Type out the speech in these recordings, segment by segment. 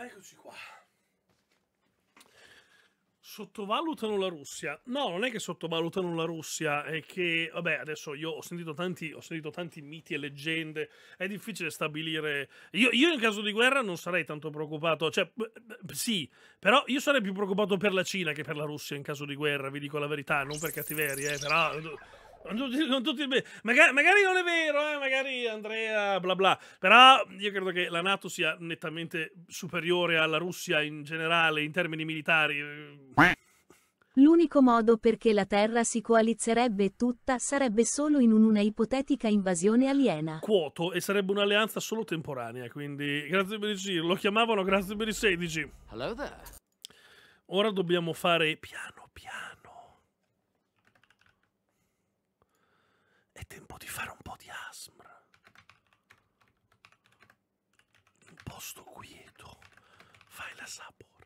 Eccoci qua. Sottovalutano la Russia. No, non è che sottovalutano la Russia, è che, vabbè, adesso io ho sentito tanti miti e leggende, è difficile stabilire. Io in caso di guerra non sarei tanto preoccupato, cioè, sì, però io sarei più preoccupato per la Cina che per la Russia in caso di guerra, vi dico la verità, non per cattiveria, però. Non tutti, magari non è vero, magari Andrea bla bla, però io credo che la NATO sia nettamente superiore alla Russia in generale in termini militari. L'unico modo perché la Terra si coalizzerebbe tutta sarebbe solo in una ipotetica invasione aliena. Quoto, e sarebbe un'alleanza solo temporanea, quindi grazie per il giro, lo chiamavano grazie per i 16. Hello there. Ora dobbiamo fare piano piano. È tempo di fare un po' di ASMR. Un posto quieto. Fai la sapor.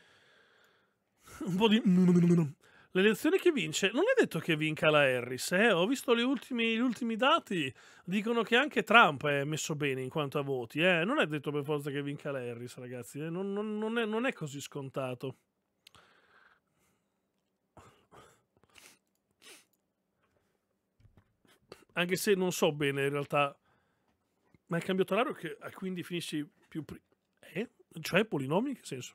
Un po' di. L'elezione che vince. Non è detto che vinca la Harris, eh? Ho visto gli ultimi dati. Dicono che anche Trump è messo bene in quanto a voti, eh? Non è detto per forza che vinca la Harris, ragazzi. Non è così scontato. Anche se non so bene in realtà. Ma è cambiato orario che quindi finisci più prima. Cioè polinomi? In che senso?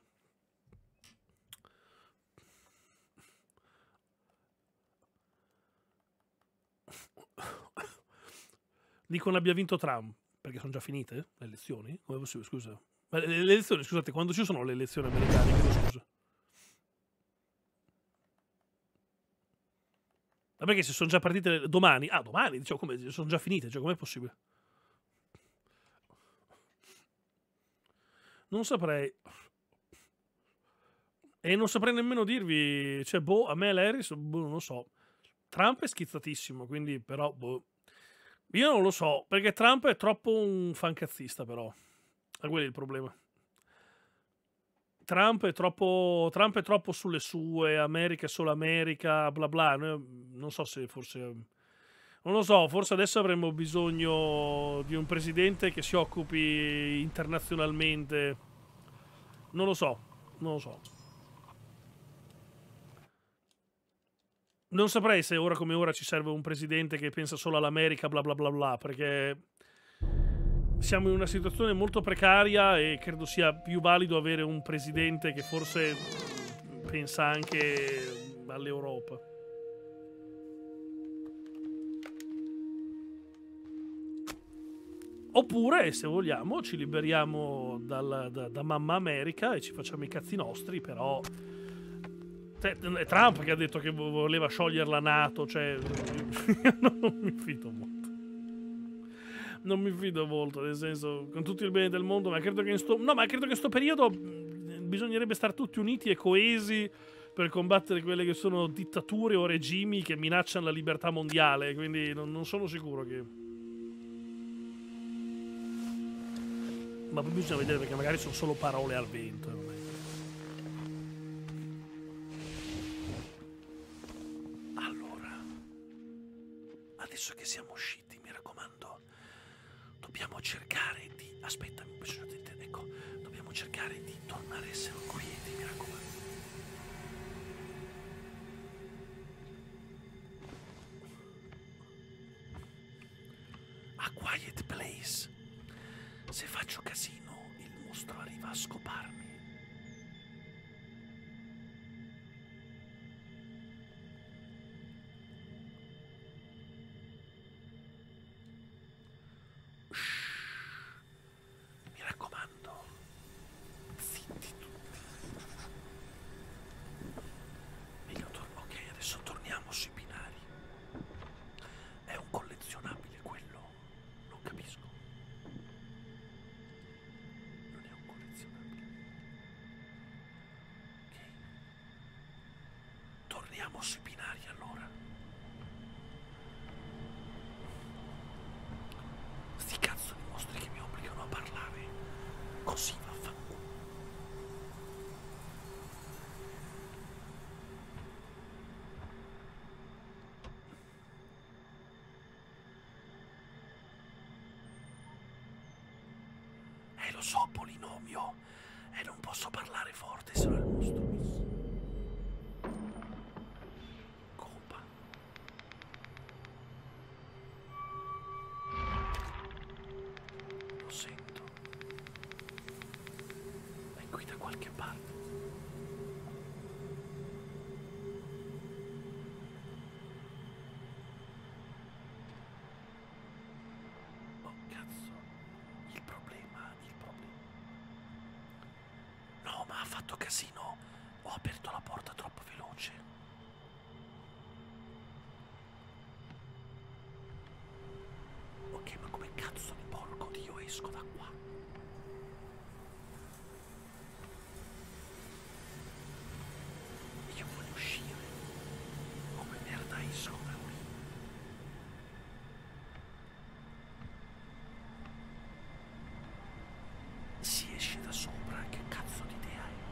Dicono abbia vinto Trump. Perché sono già finite le elezioni? Come possibile, scusa? Ma le elezioni, scusate, quando ci sono le elezioni americane? Scusa. Ma perché se sono già partite domani? Ah, domani? Dicevo, come? Sono già finite, cioè com'è possibile? Non saprei. E non saprei nemmeno dirvi, cioè, boh, a me l'Harris, boh, non lo so. Trump è schizzatissimo, quindi, però, boh. Io non lo so, perché Trump è troppo un fancazzista, però. E quello è il problema. Trump è troppo sulle sue, America è solo America, bla bla. Non so se forse. Non lo so, forse adesso avremmo bisogno di un presidente che si occupi internazionalmente. Non lo so, non lo so. Non saprei se ora come ora ci serve un presidente che pensa solo all'America, bla bla bla bla, perché siamo in una situazione molto precaria e credo sia più valido avere un presidente che forse pensa anche all'Europa. Oppure, se vogliamo, ci liberiamo da mamma America e ci facciamo i cazzi nostri, però. È Trump che ha detto che voleva sciogliere la NATO, cioè. Non mi fido molto. Non mi fido molto, nel senso, con tutto il bene del mondo, ma credo che in sto periodo bisognerebbe stare tutti uniti e coesi per combattere quelle che sono dittature o regimi che minacciano la libertà mondiale, quindi non sono sicuro che. Ma poi bisogna vedere perché magari sono solo parole al vento. Non è. Allora, adesso che siamo usciti, mi raccomando, dobbiamo cercare di. Aspetta, ecco, dobbiamo cercare di tornare a essere quieti, mi raccomando. A quiet place. Se faccio casino, il mostro arriva a scoparmi. Mi raccomando, zitti tutti. Meglio ok, adesso torniamo sui binari. È un collezionabile quello? Non capisco. Non è un collezionabile. Ok. Torniamo sui binari allora. Sti cazzo di mostri che mi obbligano a parlare. Così vaffanculo. Lo so, polinomio. E non posso parlare forte, se no il mostro mi... Copa. Lo sento. È qui da qualche parte. Oh, cazzo. Il problema. No, ma ha fatto casino. Ho aperto la porta troppo veloce. Ok, ma come cazzo di porco Dio esco da qua? Io voglio uscire. Come merda esco da qui? Si esce da sopra, che cazzo di idea è?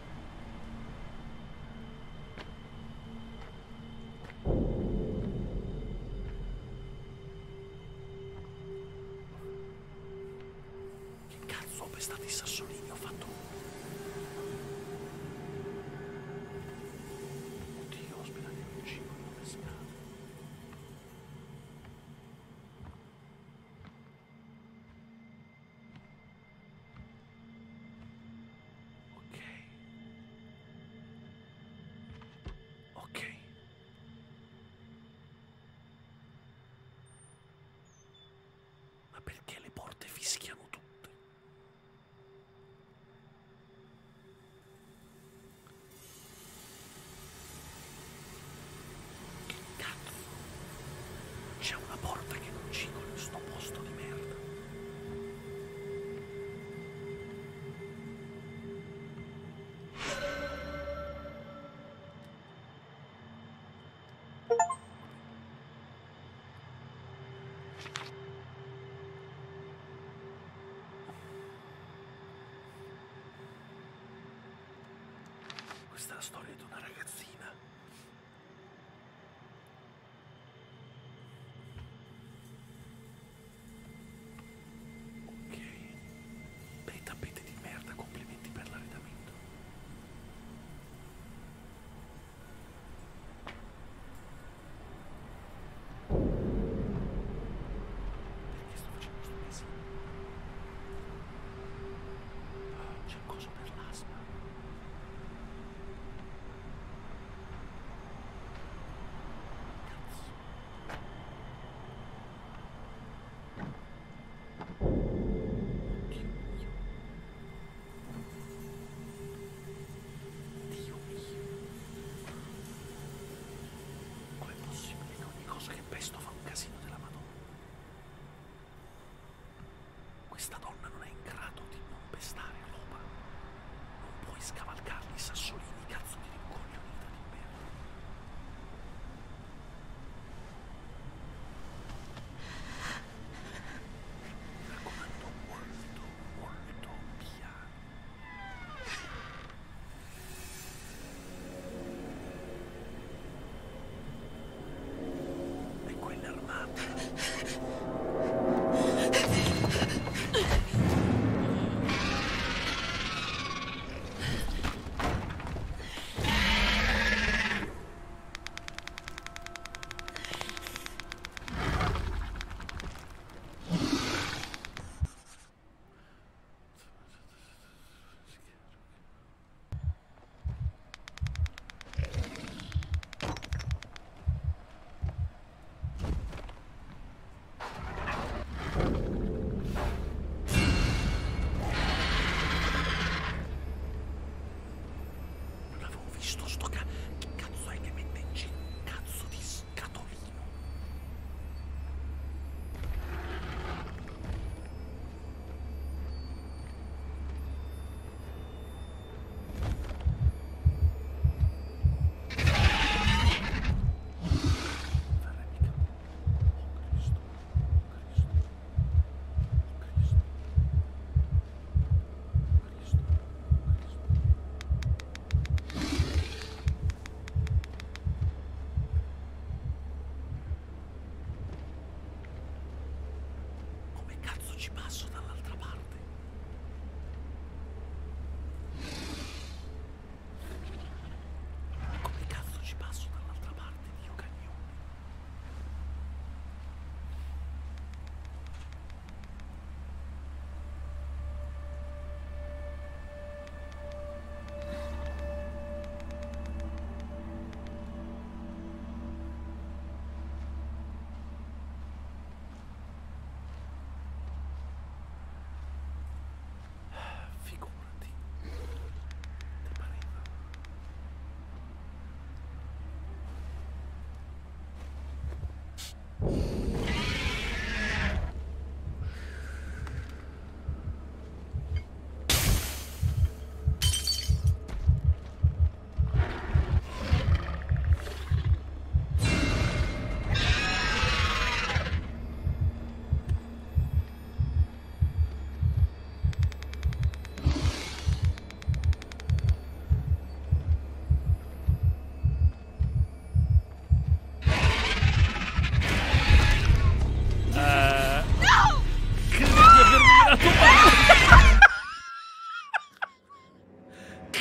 Che cazzo ho pestato i sassolini, ho fatto... Oddio, aspettate, non ci voglio pescare. Ok. Ma perché le porte fischiano tutte? Che cazzo? C'è una porta che non cicola in sto posto di merda. Questa è la storia di una ragazzina. Ok. Bei tappeti di merda, complimenti per l'arredamento. Perché sto facendo sto casino? C'è un coso per l'asma. Cazzo. Dio mio. Dio mio. Com'è possibile che ogni cosa che pesto fa un casino della Madonna? Questa donna non è in grado di non pestare roba. Non puoi scavalcarli i sassolini, cazzo di rincoglionita di merda. Mi raccomando, molto piano. E quella armata.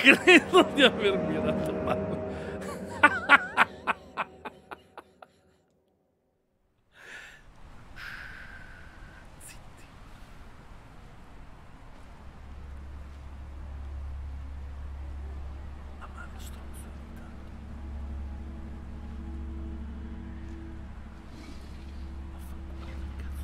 credo di avermi dato male. Zitti. Ma lo stronzo di tanto. Vaffanculo, che cazzo.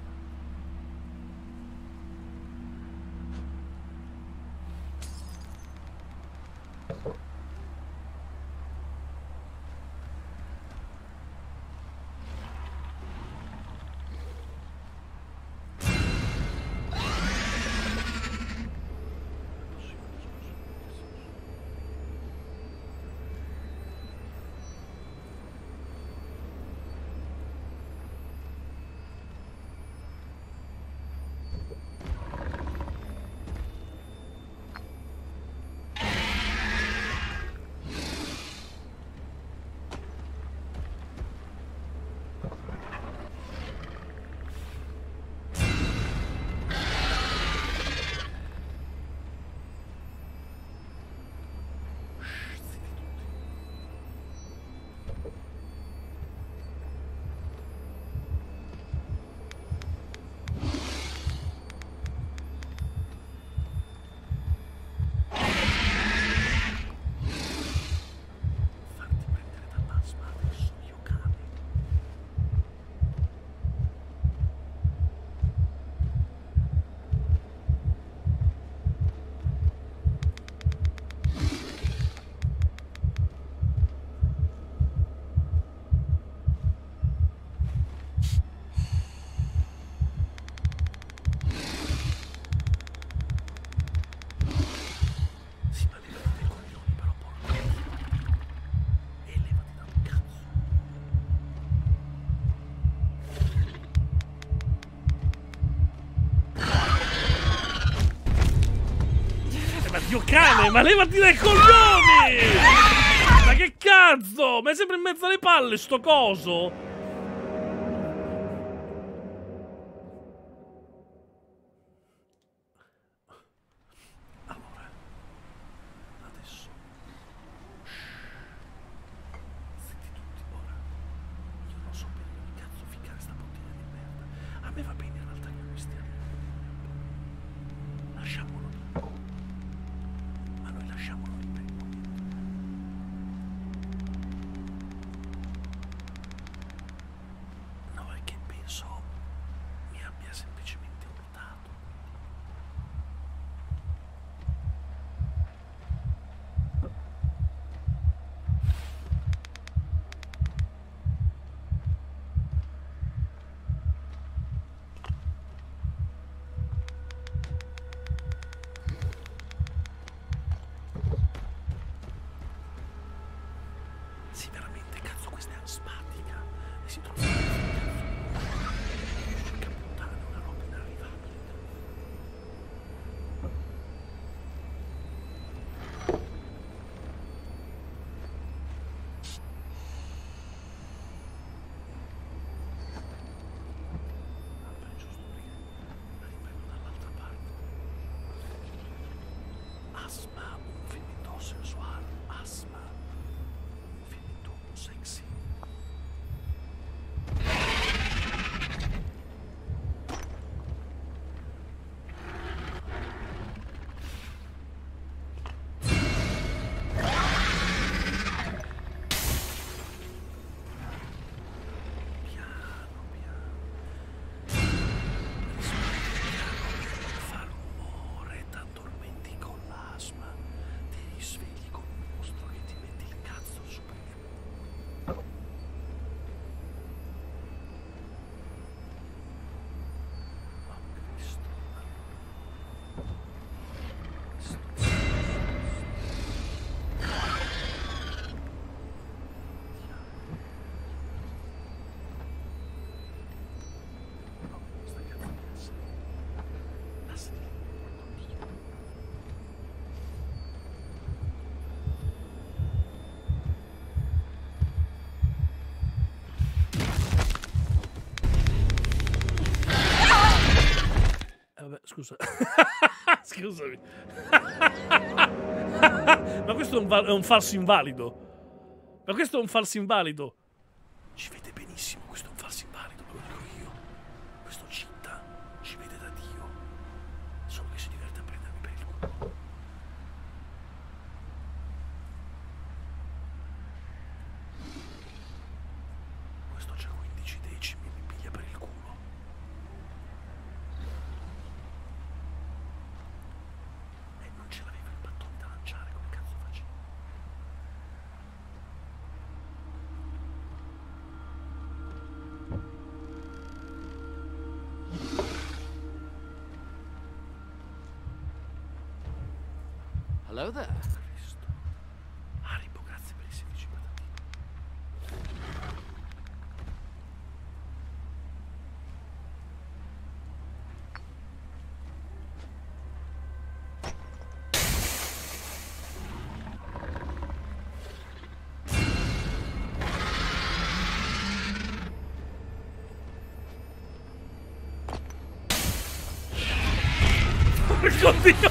Dio cane, ma levati dai coglioni! Ma che cazzo? Ma è sempre in mezzo alle palle sto coso? Allora, adesso zitti tutti, ora. Io non so per che cazzo ficcare sta bottiglia di merda. A me va bene in realtà che noi stiamo. Lasciamolo lì. Ma noi lasciamolo lì per il momento. No, è che penso mi abbia semplicemente urtato. Sì, veramente, cazzo, questa è asmatica e si trova porca puttana, una roba inarrivabile. Vabbè, giusto perché la riprendo dall'altra parte. Asma, un movimento sensuale, asma. Movimento sexy. Piano, piano. Respira, fa rumore, t'addormenti con l'asma, ti risvegli con un mostro che ti mette il cazzo su per giù. vabbè, scusa. Scusami. Ma questo è un falso invalido. Ma questo è un falso invalido. Ci vede benissimo, questo è un falso invalido, lo dico io. Questo citta ci vede da Dio. Solo che si diverte a prendermi per il culo. Questo c'ha 15 decimi, mi piglia per il culo. E non ce l'aveva il battone da lanciare, come cazzo faceva? Hello there. Cristo. Haribo, grazie per i 16 patatine. Oddio!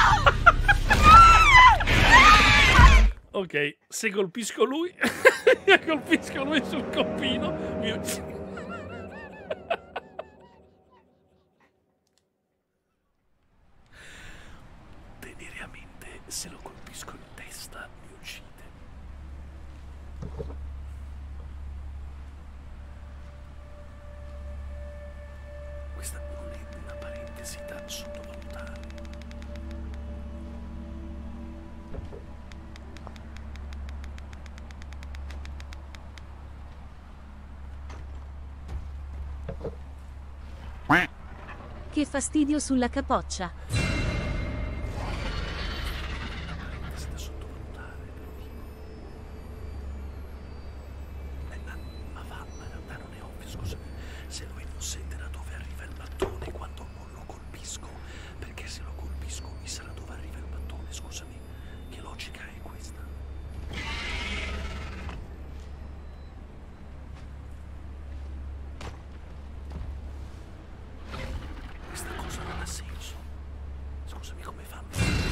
Ok, se colpisco lui, colpisco lui sul coppino, mi uccide. Tenere a mente, se lo colpisco in testa, mi uccide. Questa non è una parentesi da sottovalutare. Che fastidio sulla capoccia. Parentesi da sottovalutare, ve lo dico. Ma va, ma in realtà non è ovvio, scusa. Se lui non sente da dove arriva il mattone quando non lo colpisco, perché se lo colpisco mi sa da dove arriva il mattone, scusami. Che logica è questa? Questa cosa non ha senso. Scusami, come fanno?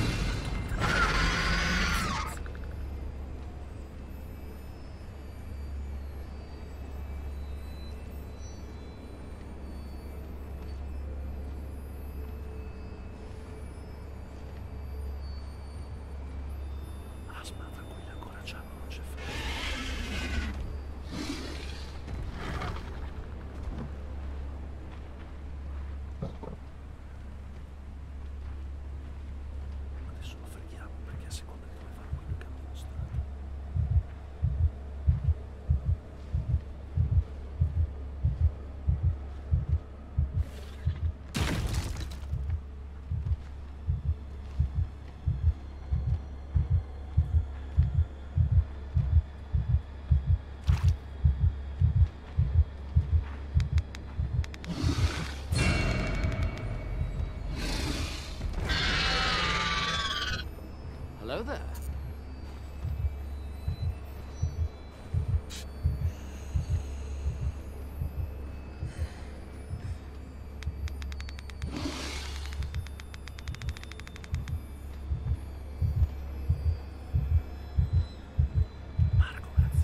Asma, tranquilla, ancora c'hanno, non c'è fretta. Adesso lo freghiamo perché a seconda di dove vanno qui cambiano strada. Hello there. Marco, grazie.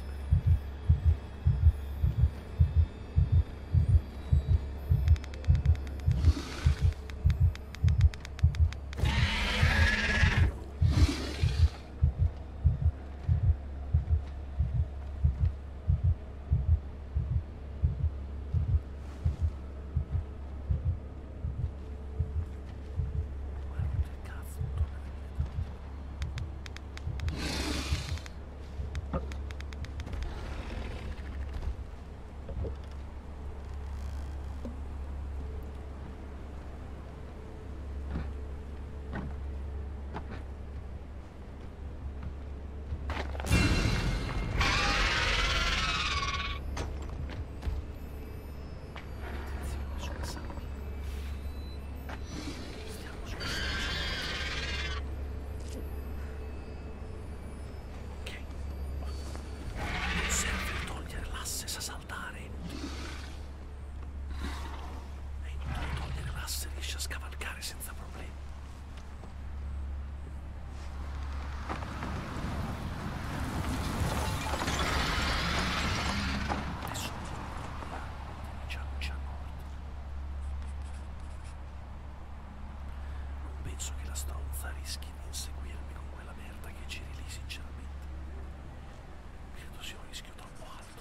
penso che la stronza rischi di inseguirmi con quella merda che giri lì, sinceramente. Credo sia un rischio troppo alto.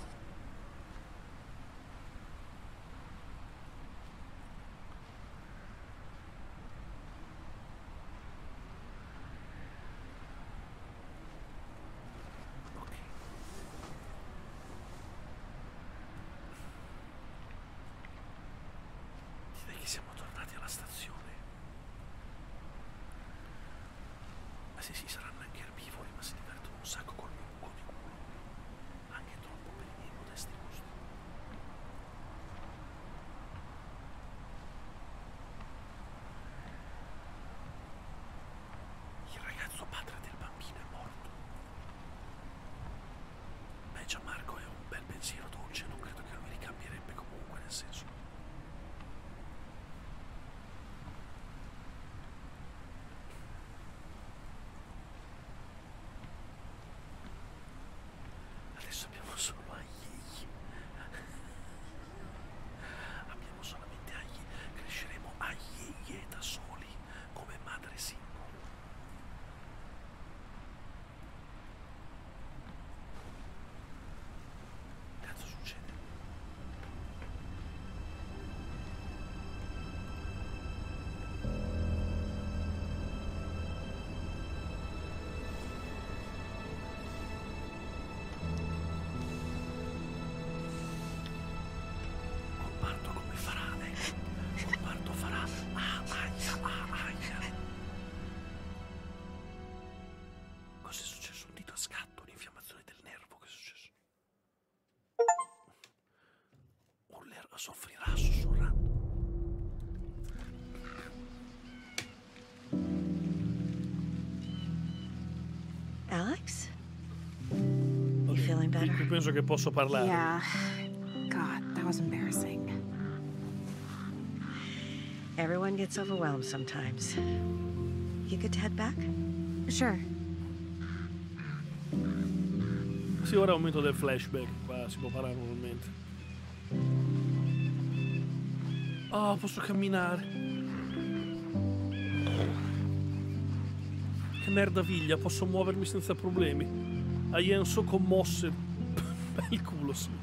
Ok. Direi che siamo tornati alla stazione. Ma sì, sì, saranno anche erbivori, ma si divertono un sacco col mio buco di culo. Anche troppo per i miei modesti gusti. Il ragazzo padre del bambino è morto. Beh, Gianmarco è un bel pensiero dolce, non credo che lui ricambierebbe comunque, nel senso. Adesso abbiamo solo Aieie. Abbiamo solamente Aieie. Cresceremo Aieie da soli, come madre single. Cazzo succede? Comparto come farà, Comparto farà. Aia. Cos'è successo? Un dito a scatto, un'infiammazione del nervo, che è successo? Uller soffrirà sussurrando. Alex? You feeling better? Qui penso che posso parlare. Yeah. God, that was embarrassing. Everyone gets overwhelmed sometimes. You good to head back? Sure. Sì, ora è il momento del flashback, qua si può parlare normalmente. Oh, posso camminare. Che merdaviglia, posso muovermi senza problemi. Aienso commosse. Bel culo, sì.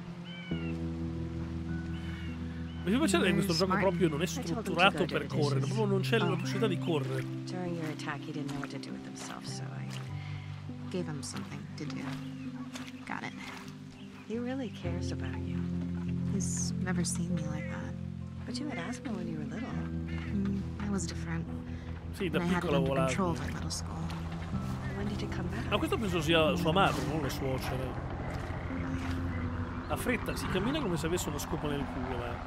Mi fa piacere che questo gioco proprio non è strutturato per correre, proprio non c'è la possibilità di correre. During your attack, he didn't know what to do with himself, so I... Gave him something to do. Got it. He really cares about you. He's never seen me like that. But you had asthma when you were little. I was different. Sì, da And I had it piccola under volava. control at middle school. When did it come back? Ma questo penso sia sua madre, non la suocera. Ha fretta, si cammina come se avesse una scopa nel culo, ma...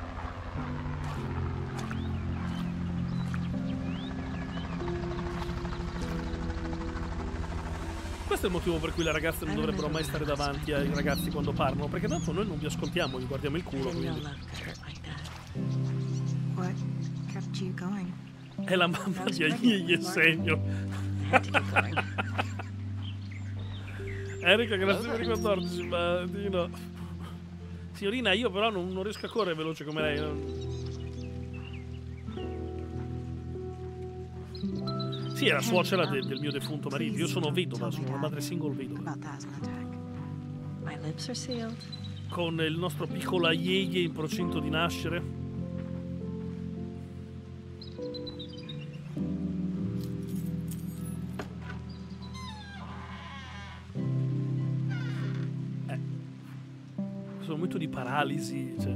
Questo è il motivo per cui le ragazze non dovrebbero mai stare davanti ai ragazzi quando parlano, perché tanto noi non vi ascoltiamo, vi guardiamo il I culo, didn't know quindi... love could hurt like that. What kept you going? È la mamma di Aieie e segno. I had to keep going. Erika, grazie per i 14, ma no. Signorina, io però non riesco a correre veloce come lei. Sì, è la suocera del mio defunto marito. Io sono vedova, sono una madre single vedova. About the asthma attack. My lips are sealed. Con il nostro piccolo Aieie in procinto di nascere. Questo momento di paralisi, cioè.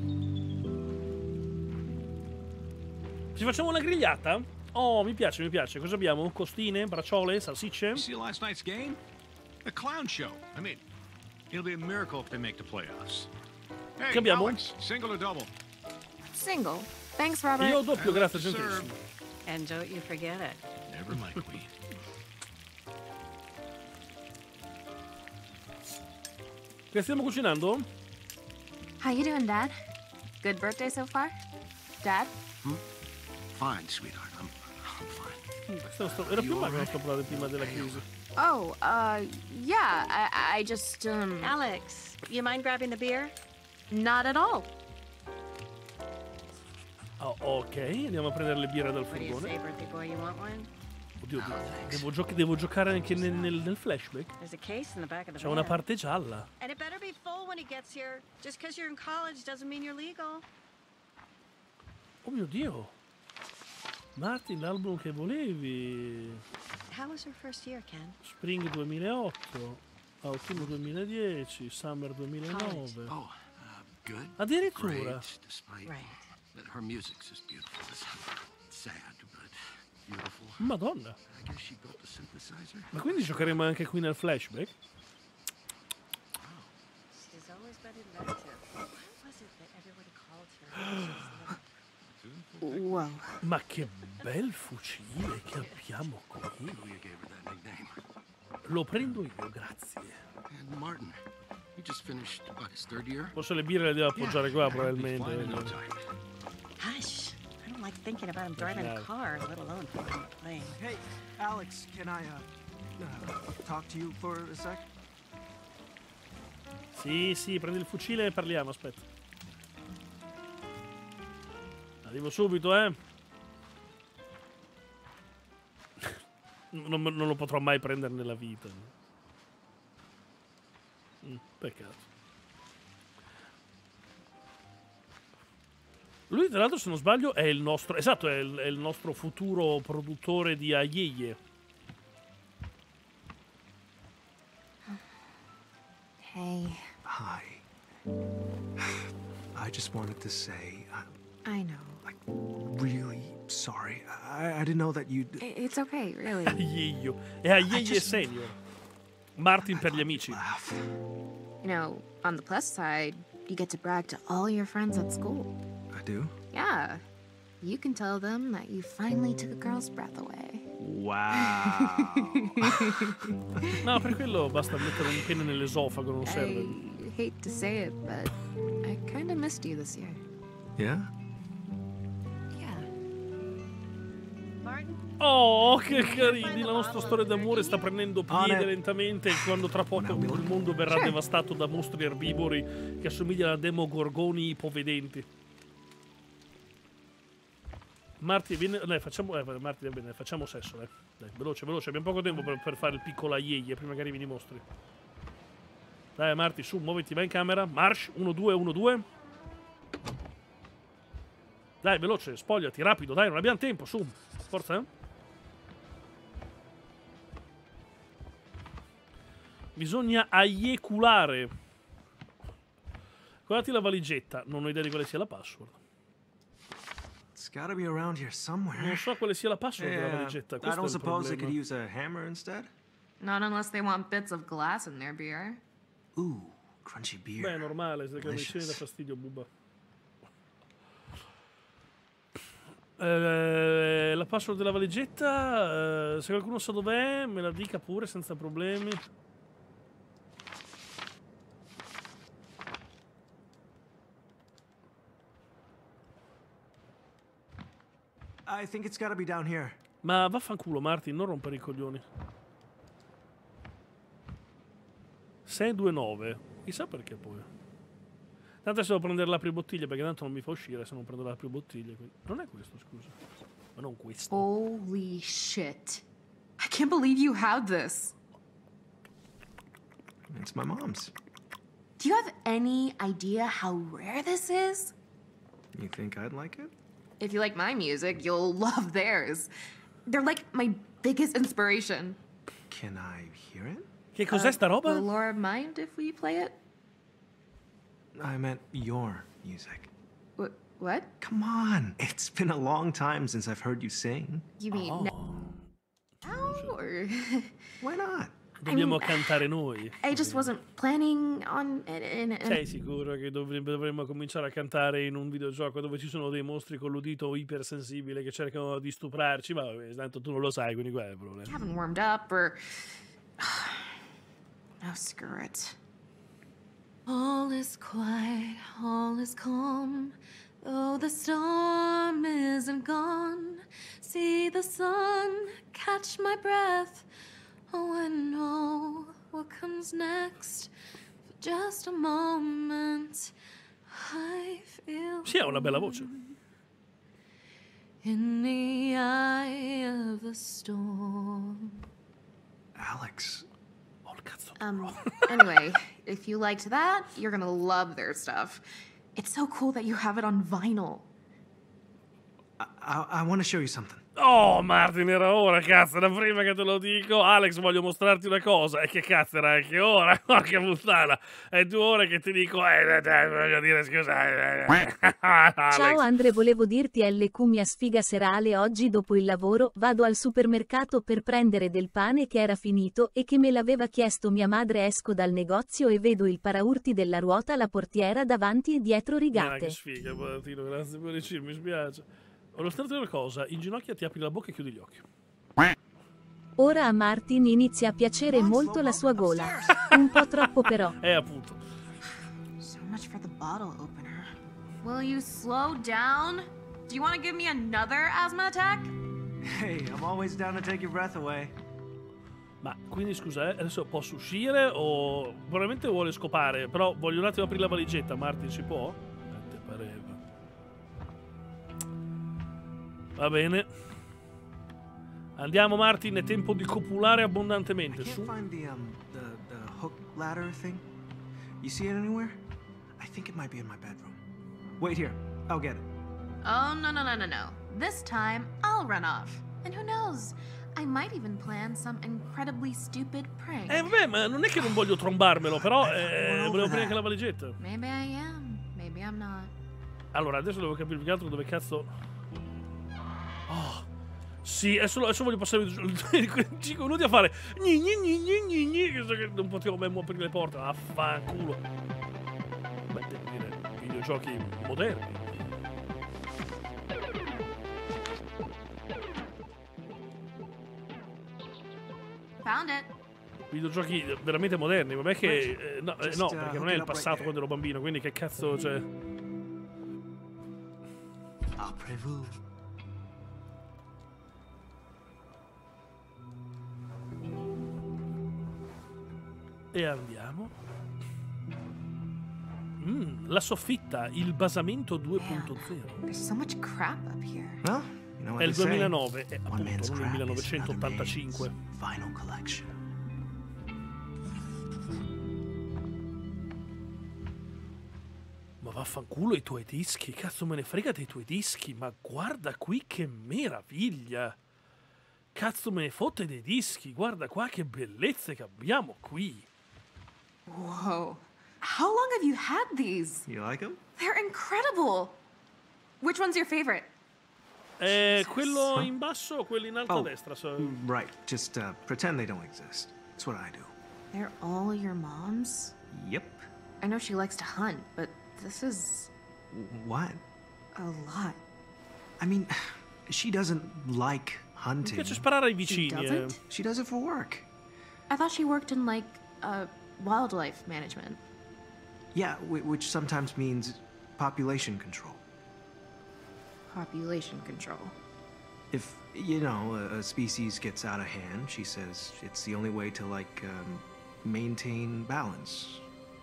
Ci facciamo una grigliata? Oh, mi piace, mi piace. Cosa abbiamo? Costine, bracciole, salsicce? You see last night's game? A clown show. I mean, it'll be a miracle if they make the playoffs. Hey, Che abbiamo? Alex, single or double? Single. Thanks, Robert. Io doppio, grazie, Sir. gentilissimo. And don't you forget it. Never, my queen. Che stiamo cucinando? How you doing, Dad? Good birthday so far? Dad? Fine, sweetheart. I'm fine. Era più magro sto parlando prima della crisi. Oh, yeah, I just, Alex, you mind grabbing the beer? not at all. Oh, ok, andiamo a prendere le birre dal What do you say, furgone. birthday boy? You want one? Oddio, devo giocare anche nel flashback? There's a case in the back of the C'è una van. parte gialla. And it better be full when he gets here. Just because you're in college doesn't mean you're legal. Oh mio Dio! Martin, l'album che volevi. How was her first year, Ken? Spring 2008, autunno 2010, Summer 2009. Oh, good. Addirittura. Great, despite Right. that her music's just beautiful. It's sad, but beautiful. Madonna. I guess she built the synthesizer. Ma quindi giocheremo anche qui nel flashback? She's always been inventive. What was it that everybody called her? Whoa. Ma che bel fucile che abbiamo qui. You gave her that nickname. Lo prendo io, grazie. And Martin, he just finished what, his third year? Forse le birre le devo appoggiare qua He'll be fine in no probabilmente. time. Hush. I don't like thinking about him driving a car, let alone flying a plane. Hey, Alex, can I talk to you for a sec? Sì, prendi il fucile e parliamo, aspetta. Arrivo subito, non lo potrò mai prendere nella vita. Peccato. Lui, tra l'altro, se non sbaglio, è il nostro... Esatto, è il nostro futuro produttore di Ayeye. Hey, Hi. I just wanted to say, I know. like, really sorry. I didn't know that you'd... It's okay, really. Ayeye. È Ayeye just- Senior. Martin I per gli thought amici. you'd laugh. You know, on the plus side, you get to brag to all your friends at school. I do? Yeah. You can tell them that you finally took a girl's breath away. Wow. No, per quello basta mettere un pene nell'esofago, non serve. I hate to say it, but I kind of missed you this year. Yeah? Yeah. Martin? Oh, che carini! La nostra storia d'amore sta prendendo piede Ane. lentamente quando tra poco il mondo verrà devastato da mostri erbivori che assomigliano a demogorgoni ipovedenti. Marti, vieni, dai, facciamo, Marti, va bene, facciamo sesso, dai. Dai, veloce, abbiamo poco tempo per fare il piccolo Ayeye prima che arrivino i mostri. Dai, Marti, su, muoviti, vai in camera. March, 1, 2, 1, 2. Dai, veloce, spogliati, rapido, dai, non abbiamo tempo, su. Forza, Bisogna aieculare. Guardati la valigetta. Non ho idea di quale sia la password. It's gotta be around here somewhere. Non so quale sia la password della Yeah, valigetta. I Questo è don't il suppose I problema. could use a hammer instead? Not unless they want bits of glass in their beer. Ooh, crunchy beer. Beh, è normale, se che mi Delicious. da fastidio, Bubba. La password della valigetta, se qualcuno sa dov'è, me la dica pure senza problemi. I think it's gotta be down here. Ma vaffanculo, Martin, non rompere i coglioni. 629. Chissà perché poi. Tanto adesso devo prendere l'apribottiglie perché tanto non mi fa uscire se non prendo l'apribottiglie. Quindi... Non è questo, scusa. Ma non questo. Holy shit. I can't believe you had this. It's my mom's. Do you have any idea how rare this is? You think I'd like it? If you like my music, you'll love theirs. They're like my biggest inspiration. Can I hear it? Che cos'è sta roba? Will Laura mind if we play it? I meant your music. What? Come on. It's been a long time since I've heard you sing. You mean now? Or Why not? Dobbiamo cantare noi. I just wasn't planning on it. Sei sicuro che dovremmo cominciare a cantare in un videogioco dove ci sono dei mostri con l'udito ipersensibile che cercano di stuprarci? Ma vabbè, tanto tu non lo sai, quindi qual è il problema? Haven't warmed up or. Oh, screw it. All is quiet, all is calm. Though the storm isn't gone, see the sun catch my breath. Oh, I know what comes next. For just a moment, I feel. Sì, ha una bella voce. in the eye of the storm. Alex. Oh, il cazzo. Anyway, if you liked that, you're gonna love their stuff. It's so cool that you have it on vinyl. I want to show you something. Oh, Martin, era ora, cazzo, era prima che te lo dico. Alex, voglio mostrarti una cosa. E che cazzo era anche ora? Porca puttana. È 2 ore che ti dico, voglio dire, scusa. Ciao Andre, volevo dirti LQ mia sfiga serale oggi dopo il lavoro, vado al supermercato per prendere del pane che era finito e che me l'aveva chiesto mia madre, esco dal negozio e vedo il paraurti della ruota, la portiera davanti e dietro Che rigate. sfiga, Martino, grazie per il mi spiace. Volevo starti una cosa, inginocchiati, apri la bocca e chiudi gli occhi. Ora a Martin inizia a piacere molto la sua gola. Un po' troppo però. Appunto. So much for the bottle opener. Will you slow down? Do you want to give me another asthma attack? Hey, I'm always down to take your breath away. Ma quindi scusa, adesso posso uscire o probabilmente vuole scopare, però voglio un attimo aprire la valigetta, Martin, si può? Te pareva. Va bene. Andiamo Martin, è tempo di copulare abbondantemente. I can't Su. find the hook ladder thing. You see it anywhere? I think it might be in my bedroom. Wait here. I'll get it. Oh, no. This time, I'll run off. And who knows? I might even plan some incredibly stupid prank. Vabbè, ma non è che non voglio trombarmelo, però volevo aprire anche la valigetta. Maybe I am. Maybe I'm not. Allora, adesso devo capire più che altro dove cazzo... Oh, sì, adesso voglio passare 5 minuti a fare che non potevo mai aprire le porte. Affanculo. Beh, devo dire, videogiochi moderni. Found it. Videogiochi veramente moderni, vabbè che... no, Just, perché non è il passato quando ero bambino, quindi che cazzo, cioè... Après-vous. E andiamo. La soffitta, il basamento 2.0. There's so much crap up here. Well, you know what È il they say. 2009, One man's appunto, non il crap is another 1985. man's vinyl collection. Ma vaffanculo i tuoi dischi, cazzo me ne frega dei tuoi dischi, ma guarda qui che meraviglia. Cazzo me ne fotte dei dischi, guarda qua che bellezze che abbiamo qui. Whoa. How long have you had these? You like them? They're incredible. Which one's your favorite? Quello in basso o quello in alto a Oh. destra? Right. Just pretend they don't exist. That's what I do. They're all your mom's? Yep. I know she likes to hunt, but this is What? a lot. I mean, she doesn't like Mi hunting. piace sparare ai She vicini. doesn't? She does it for work. I thought she worked in, like, wildlife management. Yeah, which sometimes means population control. Population control. If, you know, a species gets out of hand, she says it's the only way to, like, maintain balance.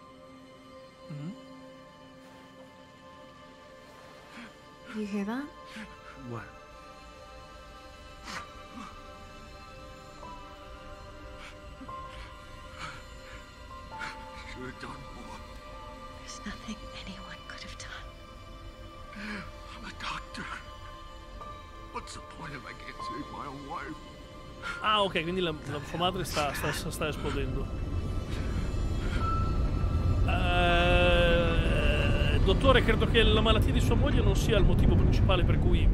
You hear that? What? Should have done more. There's nothing anyone could have done. I'm a doctor. What's the point if I can't save my own wife? Ah, ok, quindi la sua madre sta esplodendo. Dottore, credo che la malattia di sua moglie non sia il motivo principale per cui...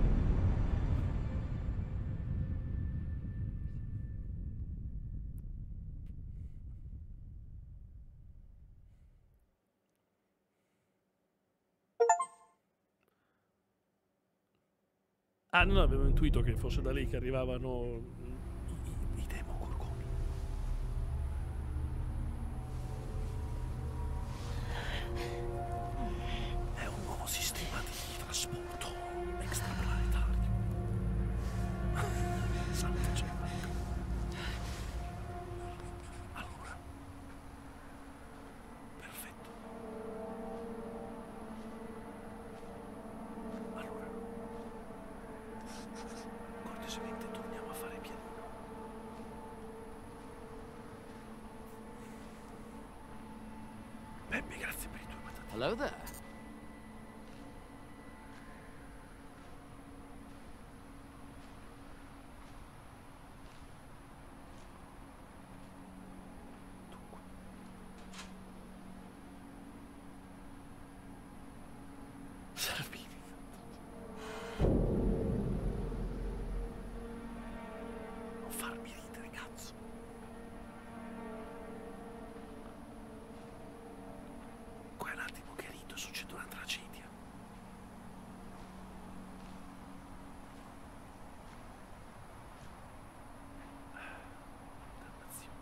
Ah, no, avevo intuito che fosse da lì che arrivavano i demogorgoni. È un nuovo sistema di trasporto extraplanetario. Santa Gemma. Allora. Perfetto. Allora. Hello there. Salvini. Non farmi ridere, cazzo. Qua è un attimo che rido e succede una tragedia. Dannazione.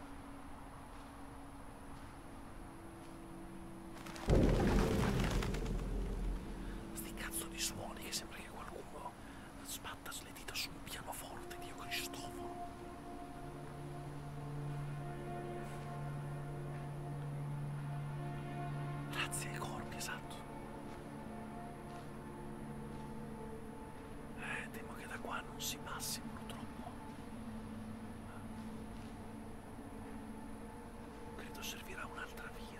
Sti cazzo di suoni che sembra che qualcuno sbatta le dita su un pianoforte, Dio Cristoforo. Grazie ai corpi, esatto. Temo che da qua non si passi purtroppo. Credo servirà un'altra via.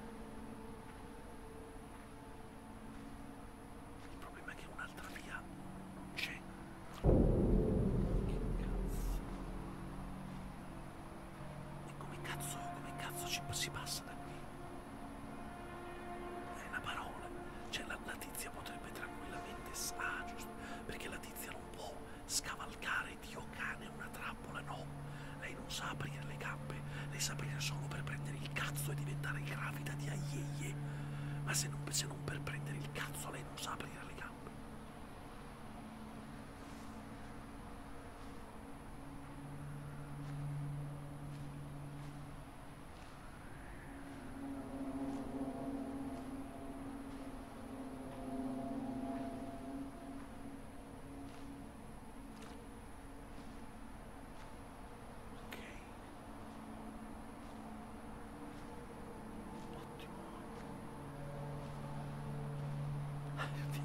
Il problema è che un'altra via non c'è. Che cazzo? E come cazzo si passa da qui? È una parola. Cioè la tizia potrebbe tranquillamente... Ah, giusto. Perché la tizia non può scavalcare, Dio cane, una trappola, no. Lei non sa aprire le gambe. Lei sa aprire solo per prendere il cazzo e diventare gravida di aieye. Ma se non per prendere il cazzo, lei non sa aprire le gambe. Ok. Ottimo. Oddio.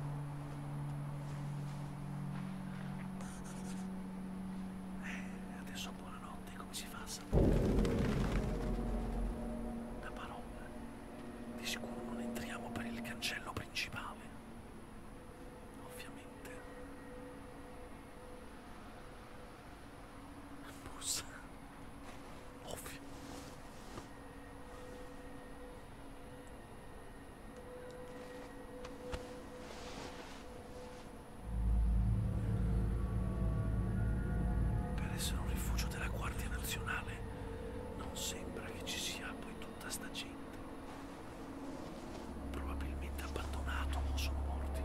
Adesso buonanotte, come si fa a sapere? Una parola. Di sicuro non entriamo per il cancello principale. Ovviamente. Bussa. Ovvio. Per essere un rifugio della Guardia Nazionale non sembra che ci sia poi tutta sta gente. Probabilmente abbandonato o sono morti.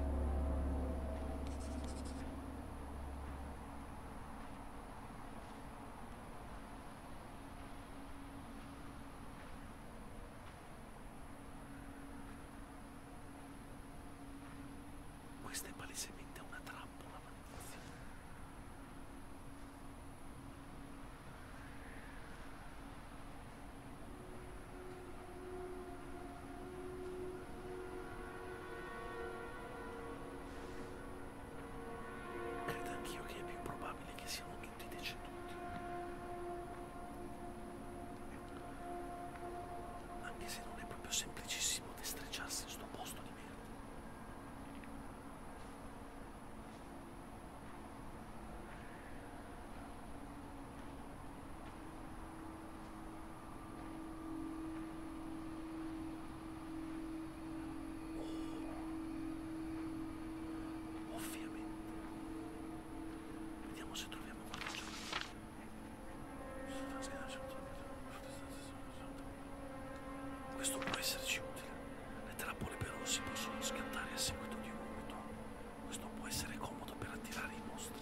Questa è palesemente una trappola, maledizione. Credo anch'io che è più probabile che siano tutti deceduti. Anche se non è proprio semplicissimo destreggiarsi in sto posto di merda. Ovviamente. Vediamo se troviamo qualcosa. Questo può esserci utile. Le trappole però si possono scattare a seguito di un urto. Questo può essere comodo per attirare i mostri.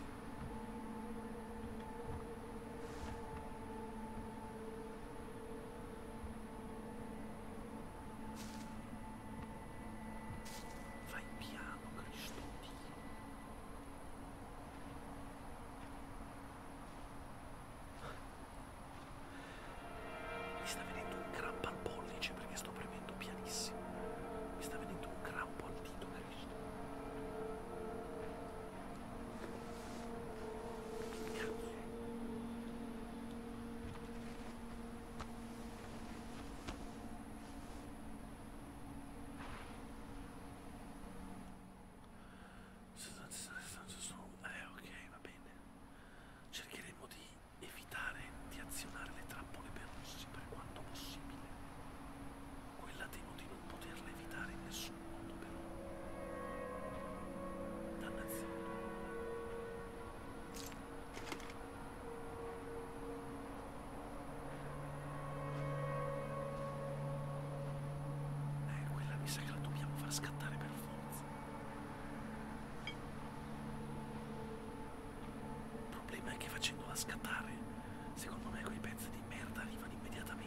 Fai piano, Cristo Dio. prima che facendola scattare, secondo me quei pezzi di merda arrivano immediatamente.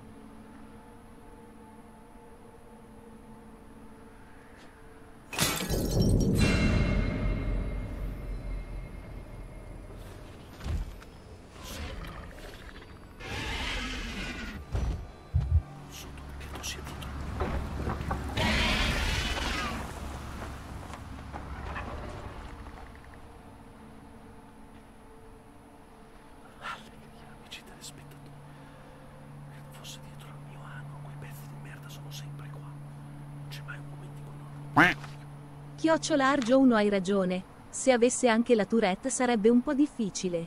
Chiocciola Argio 1 hai ragione. Se avesse anche la Tourette sarebbe un po' difficile.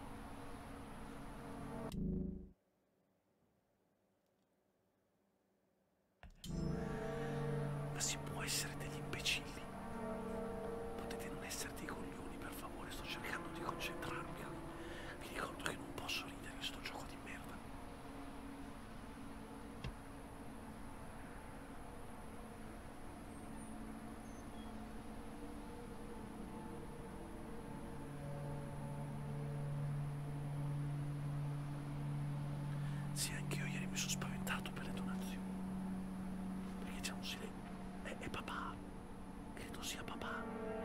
Ma si può essere degli imbecilli? Potete non essere dei coglioni, per favore, sto cercando di concentrarmi. Vi ricordo che non posso ridere in sto gioco di merda. Sì, anche io ieri mi sono spaventato per le donazioni. Perché c'è un silenzio. È papà. Credo sia papà.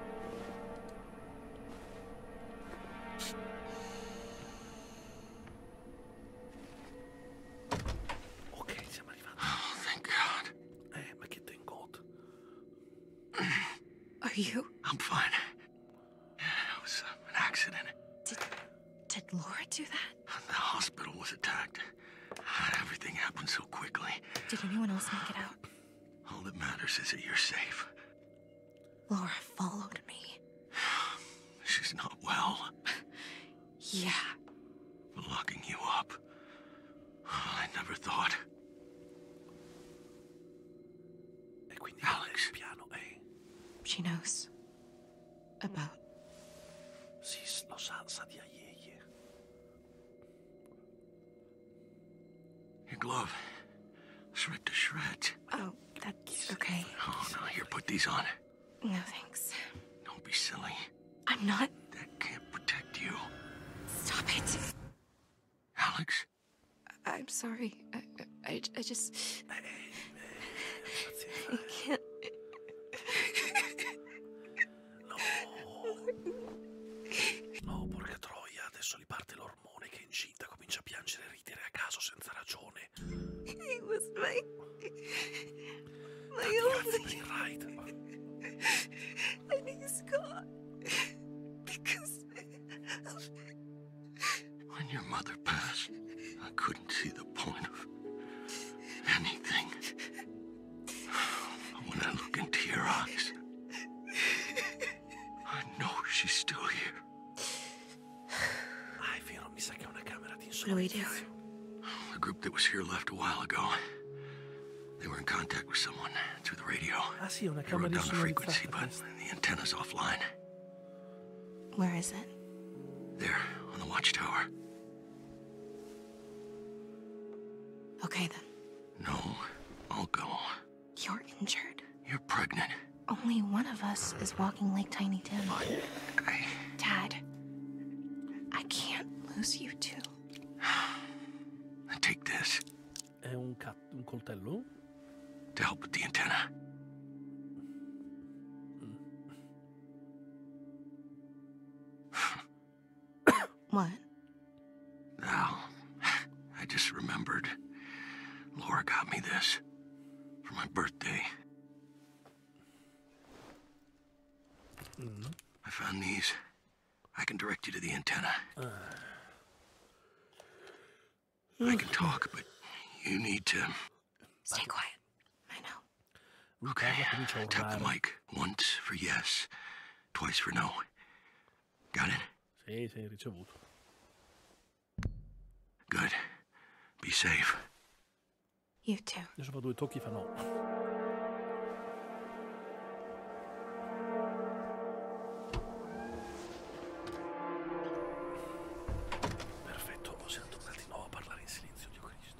Ok, siamo arrivati. Oh, thank God. Ma che thank God. Are you? I'm fine. Yeah, it was an accident. Did Laura do that? The hospital was attacked. Everything happened so quickly. Did anyone else make it out? All that matters is that you're safe. Laura followed me. She's not well. Yeah. Locking you up. I never thought. E quindi Alex. il piano è... She knows. About. Sì, lo sa di Aieye. Your glove. It's ripped to shreds. Oh, that's okay. Oh, no, here, put these on. No, thanks. Don't be silly. I'm not. That can't protect you. Stop it. Alex? I'm sorry. I just. I can't. No, porca troia, adesso gli parte l'ormone che è incinta, comincia a piangere e ridere a caso senza ragione. He was my only. Right. And he's gone. Because of When your mother passed, I couldn't see the point of anything. But when I look into your eyes, I know she's still here. Ah, è vero, mi sa che è una camera di What do we do? insolvenza. The group that was here left a while ago. They were in contact with someone through the radio. Ah sì, è una They camera wrote di down the frequency, sonorizzata. but the antenna's offline. Where is it? There, on the watchtower. Okay then. No, I'll go. You're injured. You're pregnant. Only one of us is walking Lake Tiny Tim. Dad, I can't lose you two. Take this È un coltello? to help with the antenna. What? Now, I just remembered. Laura got me this for my birthday. I found these. I can direct you to the antenna. I can talk, but you need to... Stay quiet. I know. Lui Okay, parla, comincia a tap the urlare. mic. Once for yes, twice for no. Got it? Sì, ricevuto. Good. Be safe. You too. Adesso fa due tocchi e fa no. Perfetto, siamo tornati di nuovo a parlare in silenzio, Dio Cristo.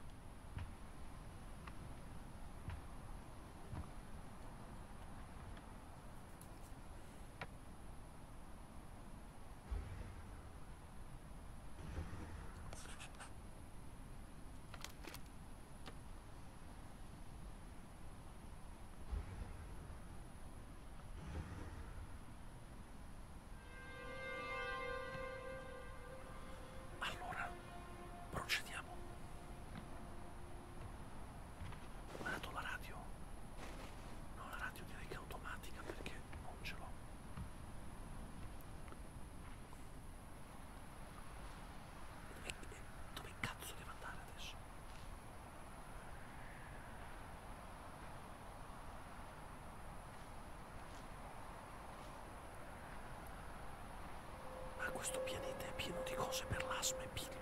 questo pianeta è pieno di cose per l'asma e pillole.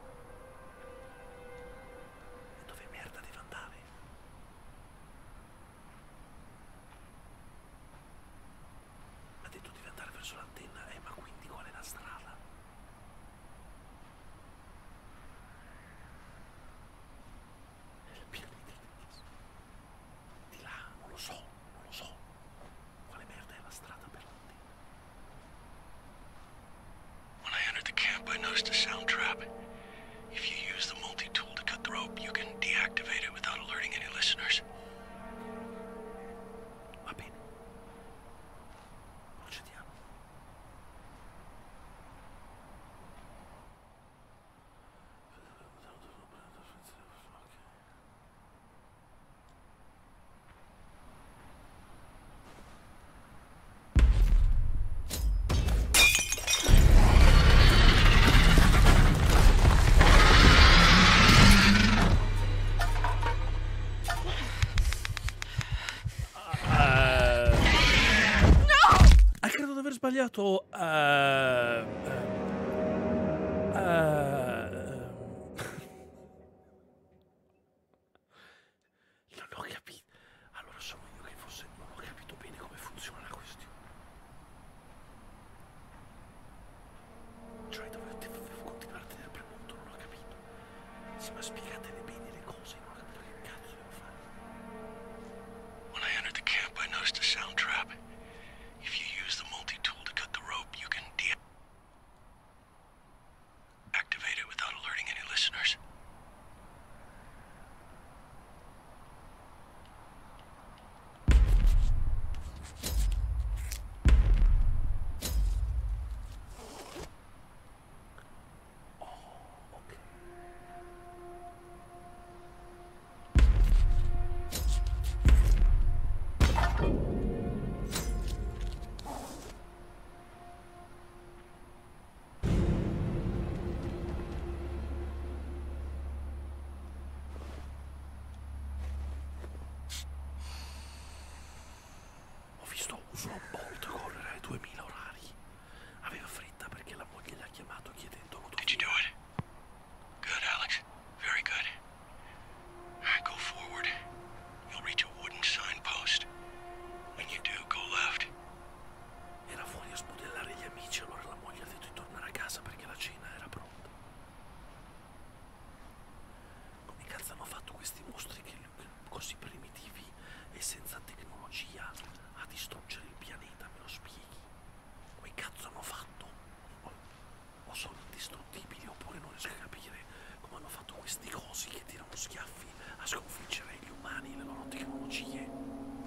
E dove merda deve andare? Ha detto di andare verso l'antenna, ma quindi qual è la strada? Il pianeta di là, non lo so. Quale merda è la strada per l'antenna? When I entered the camp, I noticed a sound trap. If you use the multi-tool to cut the rope, you can deactivate it without alerting any listeners. Va bene. Procediamo. Credo di aver sbagliato. Non ho capito. Allora sono io che forse non ho capito bene come funziona la questione. Cioè dovevo continuare a tenere premuto, non ho capito. Sì, ma spiegatele bene le cose, non ho capito che cazzo devo fare. When I entered the camp, I noticed a sound trap. If you use the multi-tool to cut the rope, you can deactivate it without alerting any listeners. Ho visto Usain Bolt correre ai 2000 orari. Aveva fretta perché la moglie gli ha chiamato chiedendolo dove. Did you do it? Good, Alex. Very good. Go forward. You'll reach a wooden signpost. When you do, go left. Era fuori a smodellare gli amici, allora la moglie ha detto di tornare a casa perché la cena era pronta. Come cazzo hanno fatto questi mostri così primitivi e senza tecnologia a distruggere il pianeta, me lo spieghi? Come cazzo hanno fatto? O sono indistruttibili oppure non riesco a capire come hanno fatto questi cosi che tirano schiaffi a sconfiggere gli umani e le loro tecnologie.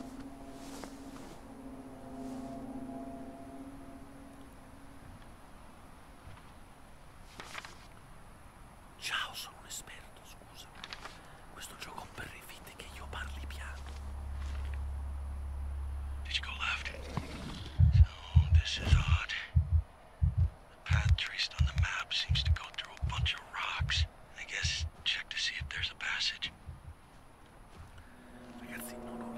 Ciao, sono un esperto, scusa. Questo gioco permette che io parli piano. Did you go left? So, this is odd. The path traced on the map seems to go through a bunch of rocks. I guess check to see if there's a passage. Ragazzi, non ho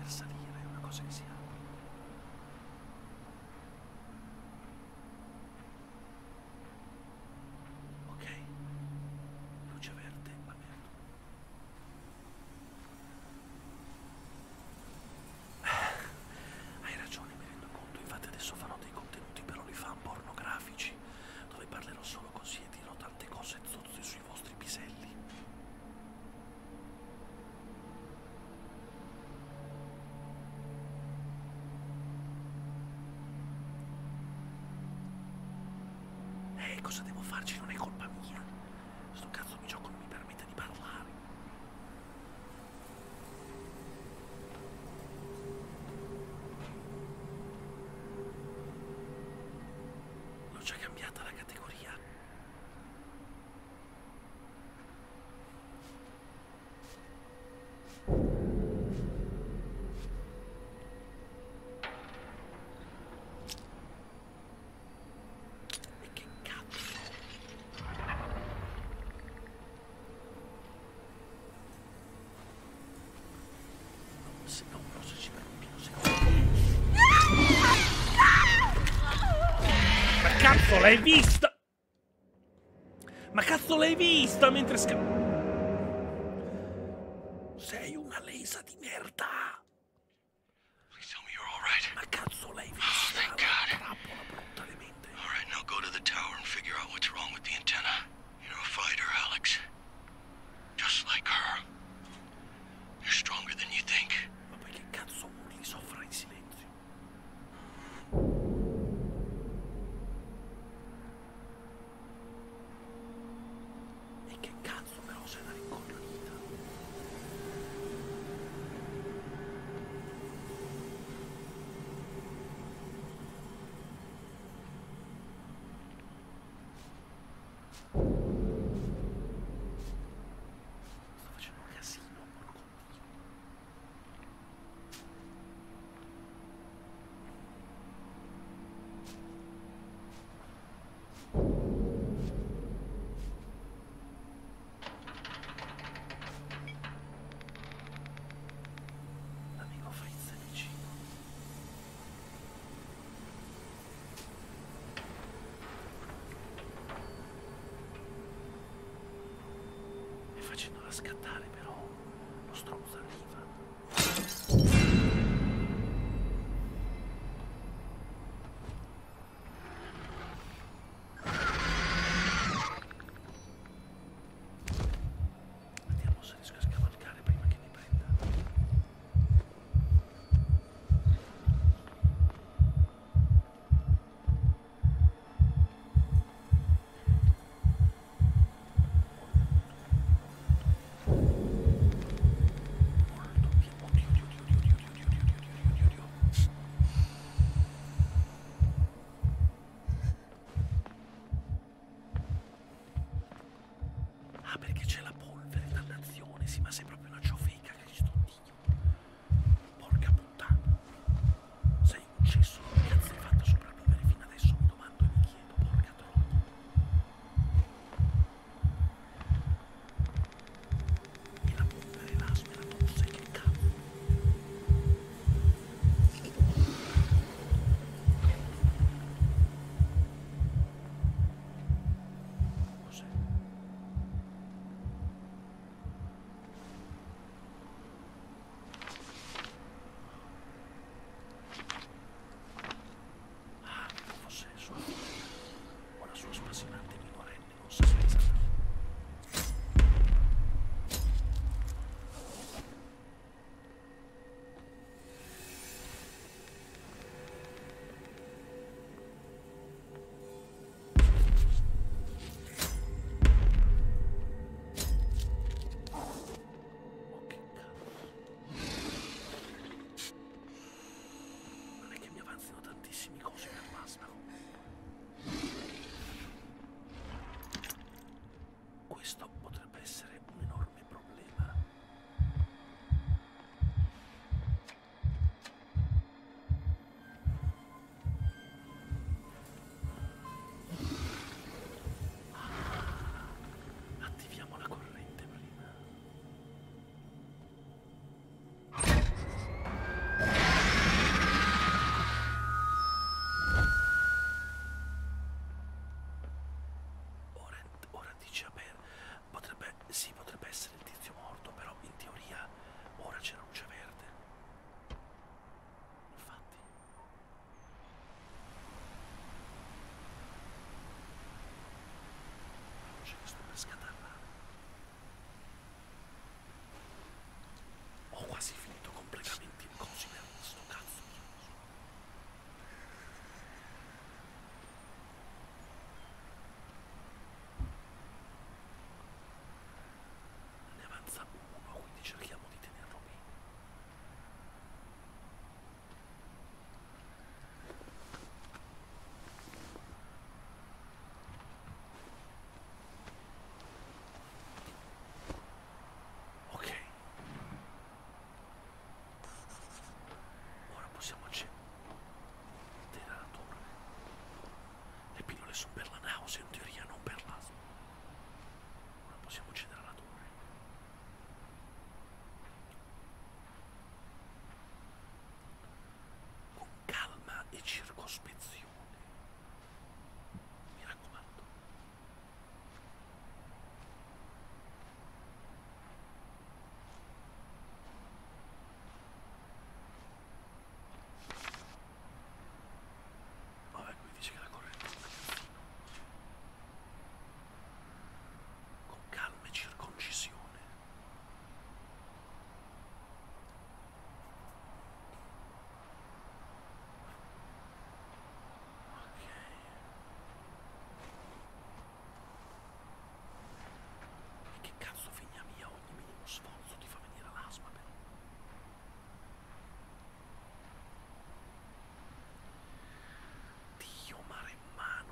salire, è una cosa che si apre. Ok, luce verde, aperto. Hai ragione, mi rendo conto, infatti adesso farò dei contenuti per OnlyFans pornografici, dove parlerò solo così e dirò tante cose zozze sui vostri piselli. Cosa devo farci? Non è colpa mia. Sto cazzo di gioco non mi permette di parlare. L'ho già cambiata la categoria. Cazzo, l'hai vista? Ma cazzo l'hai vista mentre sei una lesa di merda. Please tell me you're all right. Ma cazzo l'hai vista? Oh, thank God. Trappola brutalmente. All right, now go to the tower and figure out what's wrong with the antenna. You're a fighter, Alex. Just like her. You're stronger than you think. Ma poi che cazzo urli? Soffra in silenzio. Che cazzo però sei una rincoglionita? Sto facendo un casino, porco l'amico Fritz è vicino. E facendola scattare però lo stronzo arriva. Vediamo se riesco a scavalcare prima che mi prenda. Molto via. Oddio, oddio, oddio, oddio, oddio, oddio, oddio, oddio, oddio. Ah, perché c'è la polvere, dannazione, sì, ma sei proprio una ciofeca, Cristo Dio. Porca puttana. Sei un cesso, come cazzo hai fatto a sopravvivere fino adesso, mi domando e mi chiedo, porca troia. E la polvere, l'asma e la tosse, che cazzo. Cos'è? Ah, che fosse sua figlia o la sua spassionante minorenne, non si sa esattamente. Oh, che cazzo. Non è che mi avanzino tantissimi cosi per l'asmaco. Questo potrebbe essere un enorme problema. Attiviamo la corrente prima. scatarrare. Ho quasi finito completamente il coso per sto cazzo di coso. Ne avanza uno, quindi cerchiamo di tenerlo bene. Ok. Ora possiamo accendere la torre. Le pillole sono per la nausea, in teoria non per l'asma. Ora possiamo accendere la torre. Con calma e circospezione. Mi raccomando. Vabbè, qui dice che la corrente è un magazzino. Con calma e circoncisione. Ok. E che cazzo, figlia mia, ogni minimo sforzo ti fa venire l'asma, però. Dio maremmano.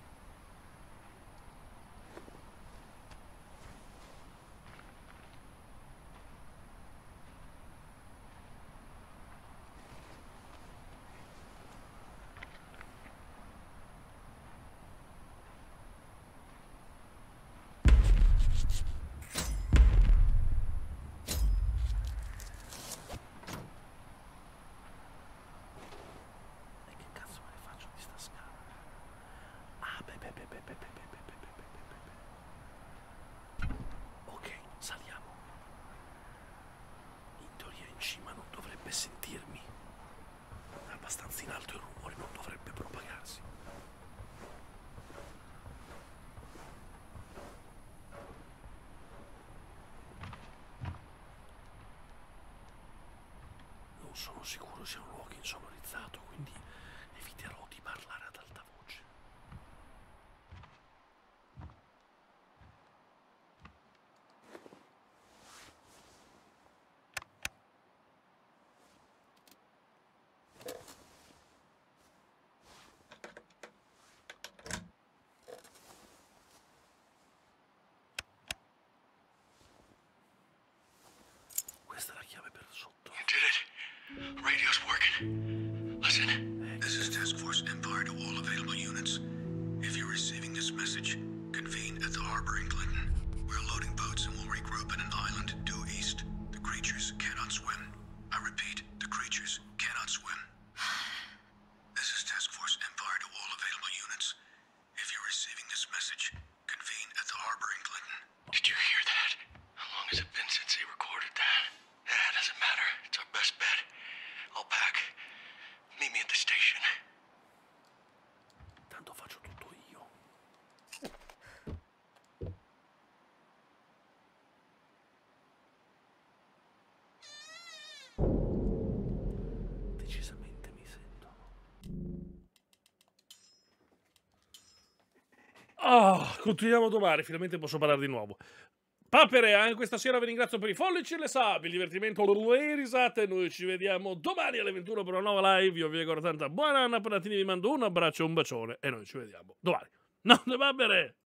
E che cazzo me ne faccio di sta scala? Ah, beh. Ok, saliamo. In teoria in cima non dovrebbe sentirmi. È abbastanza in alto, il rumore non dovrebbe propagarsi. Non sono sicuro sia un luogo insonorizzato, quindi eviterò di parlare ad alta voce. Questa è la chiave per sotto. You did it. Radio's working. Listen. This is Task Force Empire to all available units. If you're receiving this message, convene at the harbor in Clinton. We're loading boats and will regroup in an island due east. The creatures cannot swim. I repeat, the creatures cannot swim. This is Task Force Empire to all available units. If you're receiving this message, convene at the harbor in Clinton. Did you hear that? How long has it been since they recorded that? Yeah, it doesn't matter. It's our best bet. I'll pack. Meet me at the station. Tanto faccio tutto io. Decisamente mi sentono. Continuiamo domani, finalmente posso parlare di nuovo. Papere, anche questa sera vi ringrazio per i follici e le sub, il divertimento, le risate. Noi ci vediamo domani alle 21 per una nuova live. Io vi auguro tanta buona Anna Panatini, vi mando un abbraccio e un bacione e noi ci vediamo domani. No, papere!